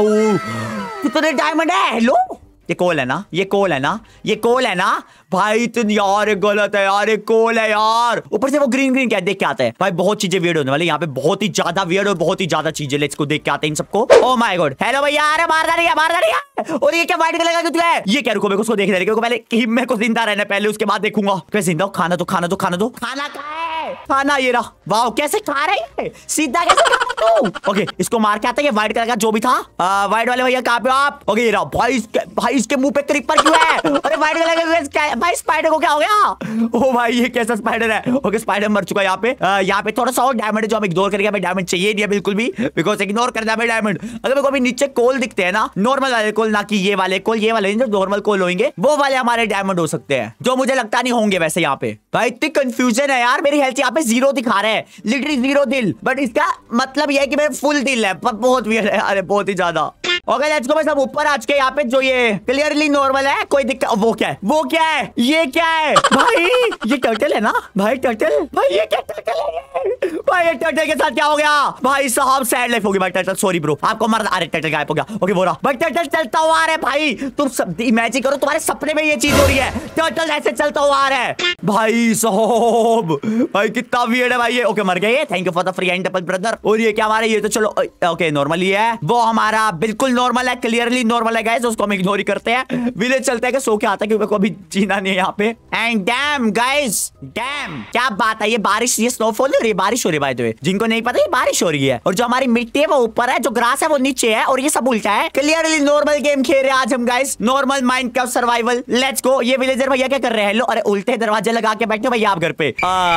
कितने डायमंड है? हेलो ये कोल है ना? ये कोल है ना? ये कोल है ना भाई? तुम यार गलत है यार, ये कोल है यार। ऊपर से वो ग्रीन ग्रीन क्या देख के आता है भाई। बहुत चीजें वियर्ड होने वाली यहाँ पे, बहुत ही ज्यादा वियर्ड और बहुत ही ज्यादा चीजें। लेट्स को देख के आते हैं इन सबको। ओह माय गॉड हेलो भैया। अरे मारना नहीं है, मारना नहीं है। और ये क्या व्हाइट कलर का कुछ है? ये क्या? रुको मेरे को उसको देखने दे, पहले मेरे को जिंदा रहना पहले, उसके बाद देखूंगा कैसे जिंदा। खाना दो खाना दो खाना दो। खाना कहाँ है? खाना ये रहा। वाह कैसे खा रहे हैं? सीधा कैसे खा रहे हो? ओके इसको मार के आता है। व्हाइट कलर का जो भी था। व्हाइट वाले भैया कहाँ पे हो आप? ओके ये रहा। भाई इसके मुंह पे क्रीपर क्यों है? अरे व्हाइट कलर का भाई स्पाइडर को क्या हो गया? ओ भाई ये कैसा स्पाइडर है? ओके स्पाइडर मर चुका है यहाँ पे। यहाँ पे थोड़ा सा और डायमंड जो हम इग्नोर करेंगे। हमें डायमंड चाहिए नहीं है बिल्कुल भी, बिकॉज इग्नोर करना है डायमंड। अगर मेरे को अभी नीचे कोल दिखते हैं ना, नॉर्मल वाले कोल, ना कि ये वाले कोल। ये वाले जो नॉर्मल कोल होंगे वो वाले हमारे डायमंड हो सकते हैं, जो मुझे लगता नहीं होंगे वैसे यहाँ पे। भाई इतनी कंफ्यूजन है यार। मेरी हेल्थ यहाँ पे 0 दिखा रहा है, लिटरली 0 दिल। बट इसका मतलब यह है कि मेरे फुल दिल है, बहुत वियर्ड है। अरे बहुत ही ज्यादा। Okay let's go. मैं सब ऊपर आज के यहाँ पे जो ये क्लियरली नॉर्मल है, कोई दिक्कत। वो क्या है? वो क्या है? ये क्या है भाई? ये टर्टल है ना भाई? टर्टल भाई ये क्या टर्टल है भाई? ये टर्टल के साथ क्या हो गया भाई साहब? सैड लाइफ होगी भाई टर्टल। सॉरी ब्रो आपको मर। अरे टर्टल गायब हो गया। ओके वो रहा भाई टर्टल चलता हुआ आ रहा है भाई। तुम सब इमेजिन करो तुम्हारे सपने में ये चीज हो रही है, टर्टल ऐसे चलता हुआ आ रहा है भाई साहब। भाई कितना वियर्ड है भाई ये। ओके मर गया ये। Thank you for the free and double brother. और ये क्या हमारा? ये तो चलो ओके नॉर्मली है। वो हमारा बिल्कुल बिल्कुल नॉर्मल है, क्लियरली नॉर्मल है गाइस, उसको हम इग्नोर ही करते हैं। विलेज चलते हैं कि सो के आता है क्योंकि को अभी जीना नहीं है यहाँ पे। एंड डैम गाइस, डैम क्या बात है, ये बारिश, ये स्नोफॉल नहीं हो रही है, बारिश हो रही है बाय द वे। जिनको नहीं पता ये बारिश हो रही है, और जो हमारी मिट्टी है वो ऊपर है, जो ग्रास है वो नीचे है, और ये सब उल्टा है। क्लियरली नॉर्मल गेम खेल रहे हैं आज हम guys, normal Minecraft survival. Let's go. ये विलेजर भैया क्या कर रहे हैं? हेलो, अरे उल्टे दरवाजे लगा के बैठे भैया आप घर पे।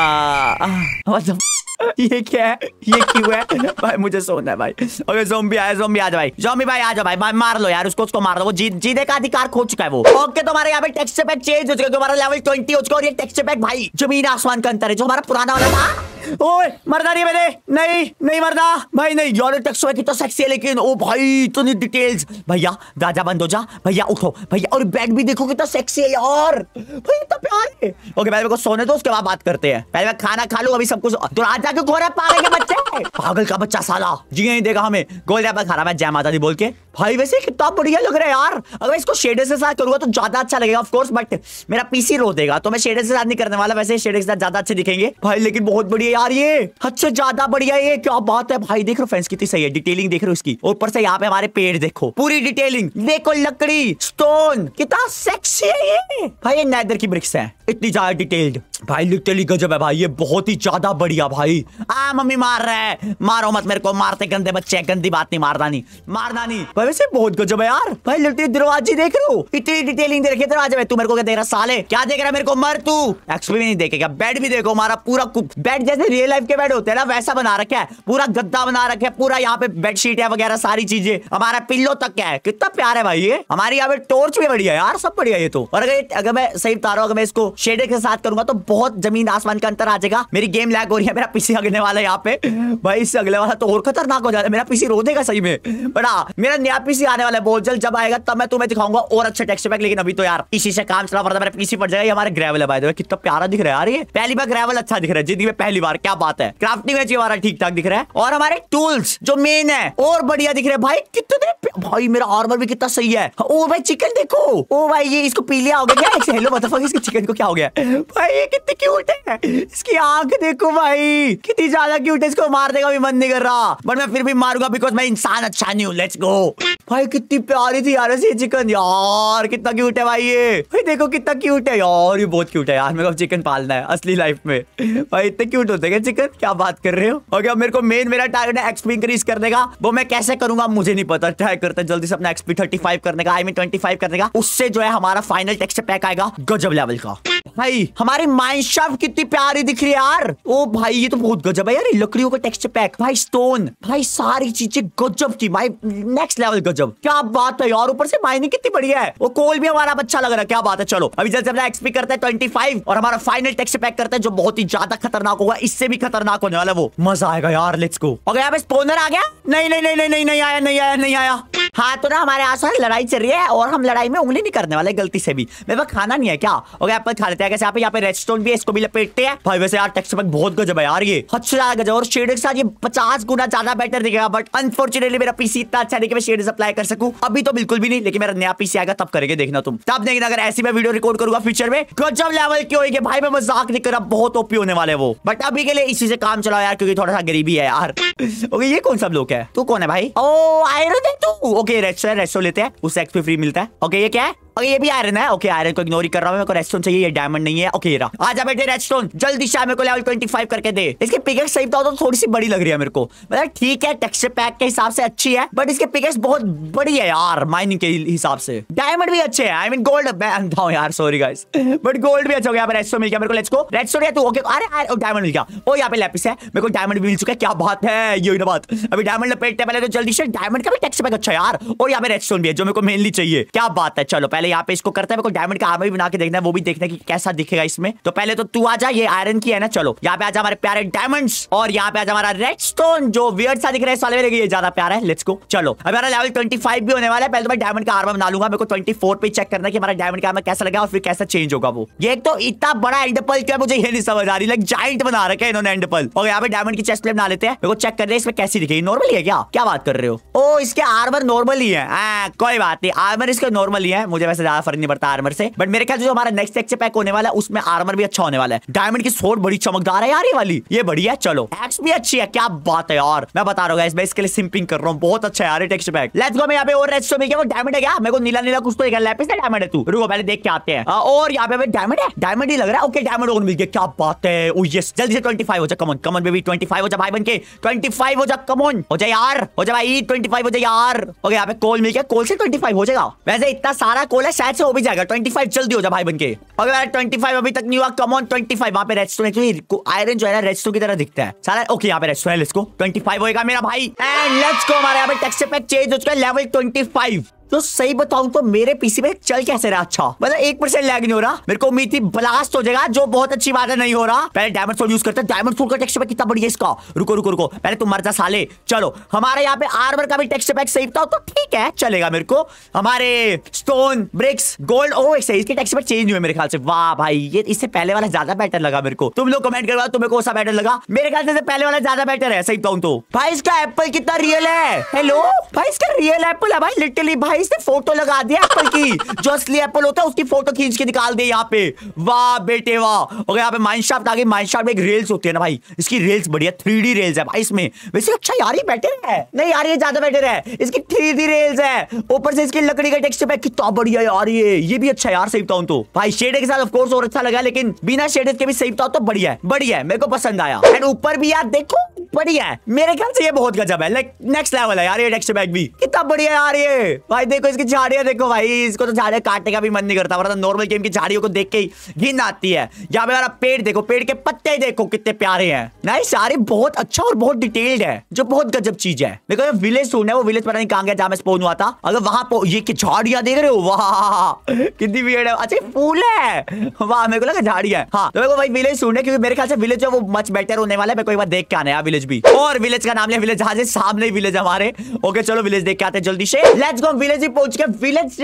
ये क्या है? ये क्यों है भाई? मुझे सोना है भाई। ओके ज़ॉम्बी आया, ज़ॉम्बी आ जा भाई, ज़ॉम्बी भाई आ जा भाई, मार लो यार उसको मार दो, वो जीने का अधिकार खो चुका है वो। ओके तो हमारे यहाँ पे टेक्सचर पैक चेंज हो चुका है, हमारा लेवल 20 हो चुका है, और ये टेक्सचर पैक भाई जमीन आसमान का अंतर है। जो हमारा पुराना वाला था, ओए मरना नहीं मैंने, नहीं मरना भाई, नहीं यार टेक्सचर पैक कितना सेक्सी है, लेकिन ओ भाई इतनी डिटेल्स। भैया दरवाजा बंद हो जा भैया, उठो भैया, और बेड भी देखो कितना सेक्सी है यार भाई, इतना प्यार है। ओके पहले मेरे को सोने दो, उसके बाद बात करते हैं। पहले मैं खाना खा लूं, अभी सब कुछ। तो राजा क्यों खो रहा है पागल के बच्चे? पागल का बच्चा साला जी नहीं देगा हमें। गोल्ड एप्पल खा रहा मैं, जय माता दी बोल के। भाई वैसे कितना बढ़िया लग रहा है यार, अगर इसको शेडर से साथ करूंगा तो ज्यादा अच्छा लगेगा ऑफ कोर्स, बट मेरा पीसी रो देगा, तो मैं शेडर से साथ नहीं करने वाला। वैसे शेडर के साथ ज्यादा अच्छे दिखेंगे भाई, लेकिन बहुत बढ़िया यार, ये अच्छा ज्यादा बढ़िया, ये क्या बात है भाई। देख रहे हो फ्रेंड्स कितनी सही है डिटेलिंग, देख रहे हो इसकी। ऊपर से यहाँ पे हमारे पेड़ देखो, पूरी डिटेलिंग देखो, लकड़ी स्टोन कितना सेक्सी है ये भाई। ये नेदर की ब्रिक्स है, इतनी ज्यादा डिटेल्ड भाई, लिटरली गजब है भाई, ये बहुत ही ज्यादा बढ़िया भाई। मम्मी मार रहा है, मारो मत मेरे को, मारते गंदे बच्चे, गंदी बात नहीं, मारना नहीं भाई। वैसे बहुत गजब है यार भाई, लिटरली दरवाजे देख रहे हो, इतनी डिटेलिंग दे रखी है दरवाजे में। तू मेरे को क्या देख रहा साले, क्या देख रहा है मेरे को? मर तू। एक्सपी भी नहीं देखेगा। बेड भी देखो हमारा पूरा बेड जैसे रियल लाइफ के बेड होते हैं ना, वैसा बना रखा है, पूरा गद्दा बना रखा है पूरा, यहाँ पे बेडशीट है वगैरह सारी चीजें, हमारा पिल्लो तक क्या है, कितना प्यार है भाई ये। हमारी यहाँ पे टॉर्च भी बढ़िया यार, सब बढ़िया ये तो। और अगर मैं सही बता रहा हूँ, अगर मैं इसको शेडर के साथ करूंगा तो बहुत जमीन आसमान का अंतर आ जाएगा। मेरी गेम लैग हो रही है, मेरा पीसी अगले वाला यहाँ पे भाई, इससे अगले वाला तो और खतरनाक हो जाता है, मेरा पीसी रो देगा सही में। बड़ा मेरा नया पीसी आने वाला है बहुत जल्द, जब आएगा तब मैं तुम्हें दिखाऊंगा और अच्छे टेक्सचर पैक। लेकिन अभी तो यार इसी से काम चला पड़ता है, मेरा पीसी पड़ जाएगा। ये हमारा ग्रेवल है भाई, देखो कितना प्यारा दिख रहा है यार, ये पहली बार ग्रेवल अच्छा दिख रहा है जिंदगी में, पहली बार। क्या बात है, क्राफ्टिंग में हमारा ठीक ठाक दिख रहा है, और हमारे टूल्स जो मेन है और बढ़िया दिख रहे हैं भाई। कितने भाई, मेरा आर्मर भी कितना सही है। ओ भाई चिकन देखो, ओ भाई ये इसको पी लिया हो गया क्या? हेलो व्हाट द फक, इसके चिकन को क्या हो गया भाई? ये कितनी क्यूट है, इसकी आंख देखो भाई कितनी ज्यादा क्यूट है। इसको मारने का भी मन नहीं कर रहा, बट मैं फिर भी मारूंगा बिकॉज मैं इंसान अच्छा नहीं हूँ। लेट्स गो भाई, कितनी प्यारी थी यार ये चिकन, यार कितना क्यूट है भाई ये भाई, देखो कितना क्यूट है यार, ये बहुत क्यूट है यार। मेरे को चिकन पालना है असली लाइफ में भाई, इतने क्यूट होते हैं चिकन, क्या बात कर रहे हो। ओके अब मेरे को मेरा टारगेट है एक्सपी इंक्रीज करने का, वो मैं कैसे करूंगा मुझे नहीं पता। ट्राई करते हैं जल्दी से अपना एक्सपी 35 करने का, आई मीन 25 करने का, उससे जो है हमारा फाइनल टेक्सचर पैक आएगा गजब लेवल का। भाई हमारी माइनशाफ्ट कितनी प्यारी दिख रही है यार, ओ भाई ये तो बहुत गजब है यार, लकड़ियों का टेक्सचर पैक भाई, स्टोन भाई, सारी चीजें गजब की भाई, नेक्स्ट लेवल गजब, क्या बात है यार। ऊपर से माइनिंग कितनी बढ़िया है, वो कोल भी हमारा अच्छा लग रहा है, क्या बात है। चलो अभी जल्दी अपना एक्सपी करते हैं 25 और हमारा फाइनल टेक्सचर पैक करते हैं जो बहुत ही ज्यादा खतरनाक होगा, इससे भी खतरनाक होने वाला है वो, मजा आएगा यार। Let's go. ओके यहाँ पे स्पॉनर आ गया, नहीं आया। हाँ तो ना हमारे आसपास लड़ाई चल रही है और हम लड़ाई में उंगली नहीं करने वाले गलती से भी, मेरे पास खाना नहीं है क्या। ओके एप्पल खा लेते हैं कैसे, यहाँ पे रेडस्टोन भी है, इसको भी लपेटते हैं भाई। वैसे यार टेक्सचर पैक बहुत गजब है यार, ये अच्छा ज्यादा गजब, और शेडर के साथ ये 50 गुना ज्यादा बेटर दिखेगा, बट अनफॉर्चुनेटली मेरा पीसी इतना अच्छा नहीं कि मैं शेडर अप्लाई कर सकूं, अभी तो बिल्कुल भी नहीं, लेकिन मेरा नया पीसी आएगा तब करेंगे देखना तुम, तब देखना। अगर ऐसी मैं वीडियो रिकॉर्ड करूंगा फ्यूचर में गजब लेवल की होगी भाई, मैं मजाक नहीं कर रहा, बहुत ओपी होने वाले वो, बट अभी के लिए इसी से काम चलाओ यार, क्योंकि थोड़ा सा गरीबी है यार। ओके ये कौन सा लोग है, तू कौन है भाई? ओ आयरन है तू, ओके रेस्टो लेते हैं, उससे एक्सपी फ्री मिलता है। ओके ये क्या है? ओके ये भी आयरन है, ओके आयरन को इग्नोर ही कर रहा हूं, मेरे को रेडस्टोन चाहिए, ये डायमंड नहीं है। ओके रहा, आजा बेटे रेडस्टोन जल्दी से मेरे को लेवल 25 करके दे। इसकी पिकेक्स सही बताओ तो थोड़ी सी बड़ी लग रही है मेरे को, मतलब ठीक है टेक्सचर पैक के हिसाब से अच्छी है, बट इसके पिकेक्स बहुत बड़ी है यार माइनिंग के हिसाब से। डायमंड भी अच्छे है, आई मीन गोल्ड मैं अंधा हूं यार, सॉरी गाइस, बट गोल्ड भी अच्छा हो गया। रेडस्टोन मिल गया मेरे को, लेट्स गो। रेडस्टोन है तू, ओके अरे डायमंड मिल गया, ओ यहाँ पे लैपिस है, मेरे को डायमंड भी मिल चुका है, क्या बात है, ये ना बात। अभी डायमंड लपेटते पहले तो जल्दी से, डायमंड का भी टेक्सचर पैक अच्छा यार, और यहाँ पे रेडस्टोन भी है जो मेरे को मेनली चाहिए, क्या बात है। चलो पहले यहाँ पे इसको करते हैं, को डायमंड का आर्मर भी बना के देखना है, वो भी देखना कि कैसा दिखेगा इसमें। तो पहले तो तू आजा, ये आयरन की है ना, चलो यहाँ पे आजा हमारे प्यारे डायमंड्स, और यहाँ पे आजा हमारा रेडस्टोन जो वियर्ड सा दिख रहा है इस वाले में, ये ज्यादा प्यारा है। लेट्स गो चलो, अब हमारा लेवल 25 भी होने वाला है। पहले तो मैं डायमंड का आर्मर बना लूंगा, मेरे को 24 पे चेक करना है कि हमारा डायमंड का आर्मर कैसा लगा और फिर कैसा चेंज होगा वो। ये एक तो इतना बड़ा एंडरपल क्या, मुझे ये नहीं समझ आ रही, लाइक जायंट बना रखे इन्होंने एंडरपल। और यहाँ पे डायमंड की चेस्ट प्लेट बना लेते हैं, मेरे को चेक कर रहे हैं इसमें कैसी दिखेगी, नॉर्मल है क्या, क्या बात कर रहे हो? ओ इसके आर्मर नॉर्मल ही है, कोई बात नहीं, आर्मर इसका नॉर्मल ही है, मुझे वैसे ज्यादा फर्क नहीं पड़ता आर्मर से, बट मेरे ख्याल से जो हमारा नेक्स्ट टेक्सचर पैक होने वाला है उसमें आर्मर भी अच्छा होने वाला है। डायमंड की स्वॉर्ड बड़ी चमकदार है यार, ये वाली ये बढ़िया है। चलो एक्स भी अच्छी है, क्या बात है यार, मैं बता रहा हूँ मैं इसके लिए सिंपिंग कर रहा हूँ, बहुत अच्छा है यार टेक्सचर पैक। Let's go. मैं यहाँ पे और रेड मिल गया, वो डायमंड है क्या? मेरे को नीला नीला कुछ तो लैपिस है, डायमंड है तू, रुको पहले देख के आते हैं। और यहाँ पे डायमंड है, डायमंड ही लग रहा है। ओके डायमंड और मिल गया, क्या बात है। ओ यस, जल्दी से 25 हो जा, come on come on baby, 25 हो जा भाई बनके, 25 हो जा, कम ऑन हो जा यार, हो जा भाई 25 हो जा यार। ओके यहाँ पे कोल मिल गया, कोल से 25 हो जाएगा। वैसे इतना सारा कोल है, शायद से हो भी जाएगा 25, जल्दी हो जा भाई बनके। अगर 25 अभी तक नहीं हुआ, कम ऑन 25। वहां पे रेडस्टोन एक्चुअली आयरन जो है ना रेडस्टोन की तरह दिखता है सारा। ओके यहाँ पे रेडस्टोन है, लेट्स गो 25 होएगा मेरा भाई। एंड लेट्स गो, हमारे यहाँ पे टेक्सचर पैक चेंज हो चुका है, लेवल 25। तो सही बताऊं तो मेरे पीसी में चल कैसे रहा अच्छा, मतलब 1% लैग नहीं हो रहा। मेरे को उम्मीद थी ब्लास्ट हो जाएगा, जो बहुत अच्छी बात है, नहीं हो रहा। पहले डायमंड सोल यूज करते हैं, डायमंड सोल का टेक्सचर पैक कितना बढ़िया इसका। रुको रुको रुको, पहले तुम मर जा साले। चलो हमारे यहाँ पे आर्मर का भी टेक्सचर पैक सही बताओ तो ठीक है, चलेगा मेरे को। हमारे स्टोन ब्रिक्स गोल्ड ओ सही, इसके टेक्सचर पैक चेंज हुए मेरे ख्याल से। वाह भाई, ये इससे पहले वाला ज्यादा बेटर लगा मेरे को। तुम लोग कमेंट करवा तुम्हें कौन सा बेटर लगा। मेरे ख्याल से पहले वाला ज्यादा बेटर है सही बताऊं तो। भाई इसका एप्पल कितना रियल है, हेलो भाई इसका रियल एप्पल है भाई, लिटरली भाई इसने फोटो लगा दिया एप्पल की, जो असली एप्पल होता है उसकी फोटो खींच के निकाल दे यहाँ पे। वाह बेटे वाह। ओके यहाँ पे माइनशाफ्ट आ गई, माइनशाफ्ट में एक रेल्स होती है ना भाई, इसकी रेल्स बढ़िया 3D रेल्स है भाई इसमें। वैसे अच्छा यार ये बेटर है, नहीं यार ये ज्यादा बेटर है, इसकी 3D रेल्स है, ऊपर से इसकी लकड़ी का टेक्सचर पैक कितना बढ़िया यार, ये भी अच्छा यार सही बताऊं तो। भाई शेड के साथ ऑफ कोर्स और अच्छा लगा, लेकिन बिना शेड के भी सही बताऊं तो बढ़िया है, बढ़िया है, मेरे को पसंद आया। एंड ऊपर भी यार देखो बढ़िया है, मेरे ख्याल से ये बहुत गजब है, लाइक नेक्स्ट लेवल है यार ये टेक्सचर पैक भी, कितना बढ़िया यार ये। भाई देखो इसकी झाड़ियां देखो भाई, इसको तो झाड़ियां काटने का भी मन नहीं करता, वरना नॉर्मल गेम की झाड़ियों को देख के ही घिन आती है। यहाँ पे पेड़ देखो, पेड़ के पत्ते देखो कितने प्यारे हैं, नहीं सारे बहुत अच्छा और बहुत डिटेल्ड है, जो बहुत गजब चीज है। देखो विलेज सुन है, वो विलेज पता नहीं कहां गया जहां मैं स्पॉन हुआ था। अगर वहां ये झाड़ियां देख रहे हो, वाह कितनी वियर्ड है। अच्छा फूल है, वाह मेरे को लगा झाड़ियां है। हाँ तो मेरे को भाई विलेज सुन है, क्योंकि मेरे ख्याल से विलेज जो वो मच बेटर होने वाला है। मेरे को एक बार देख के आना है विलेज भी, और विलेज का नाम लिया विलेज, जहां से सामने विलेज हमारे। ओके चलो विलेज देख के आते हैं जल्दी से, लेट्स गो। विलेज ही पहुंच गए, विलेज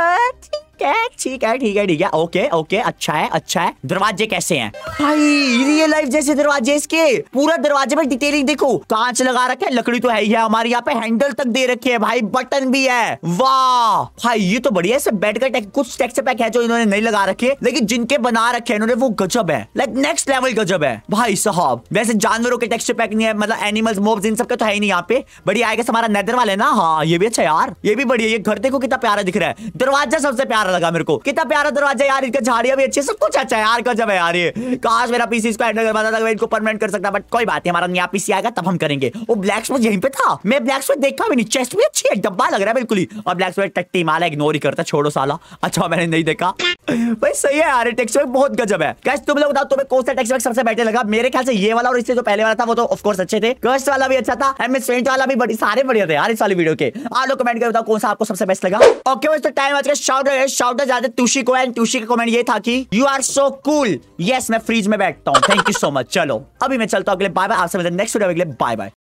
ठीक है ओके ओके अच्छा है। दरवाजे कैसे हैं भाई, रियल लाइफ जैसे दरवाजे, इसके पूरा दरवाजे में डिटेलिंग देखो, कांच लगा रखे हैं, लकड़ी तो है ही है हमारे यहाँ पे, हैंडल तक दे रखे है भाई, बटन भी है। वाह भाई ये तो बढ़िया है। बेड का कुछ टेक्सचर पैक है जो इन्होंने नहीं लगा रखे, लेकिन जिनके बना रखे हैं इन्होंने वो गजब है, लाइक नेक्स्ट लेवल गजब है भाई साहब। वैसे जानवरों के टेक्सचर पैक नहीं है, मतलब एनिमल्स मोब्स इन सबका तो है ही नहीं यहाँ पे। बढ़िया आएगा हमारा नेदर वाले ना, हाँ ये भी अच्छा यार, ये भी बढ़िया। ये घर देखो कितना प्यारा दिख रहा है, दरवाजा सबसे प्यारा लगा मेरे को, कितना प्यारा दरवाजा यार, इसका झाड़ियां भी अच्छी, सब कुछ अच्छा है यार, गजब है यार ये। काश मेरा पीसी इसको हैंडल करवाता था, मैं इनको परमानेंट कर सकता, बट कोई बात नहीं, हमारा नया पीसी आएगा तब हम करेंगे। वो ब्लैक स्मिथ यहीं पे था, मैं ब्लैक स्मिथ देखा भी नहीं, चेस्ट भी अच्छी है, डब्बा लग रहा है बिल्कुल ही, और ब्लैक स्मिथ टट्टी माला इग्नोर ही करता, छोड़ो साला। अच्छा मैंने नहीं देखा भाई, सही है यार टेक्सचर बहुत गजब है। गाइस तुम लोग बताओ तुम्हें कौन सा टेक्सचर सबसे बेटर लगा। मेरे ख्याल से ये वाला और इससे जो पहले वाला था वो तो ऑफ कोर्स अच्छे थे, कर्स्ट वाला भी अच्छा था, एमएस पेंट वाला भी बड़ी सारे बढ़िया थे यार इस वाली वीडियो के। आप लोग कमेंट करके बताओ कौन सा आपको सबसे बेस्ट लगा। ओके तो टाइम आज का शाउट जाते टूशी को, एंड टूशी का कमेंट ये था कि you are so cool. Yes मैं फ्रीज में बैठता हूँ, थैंक यू सो मच। चलो अभी मैं चलता हूँ अगले, बाय बाय, आपसे मिलते हैं नेक्स्ट वीडियो, अगले बाय बाय।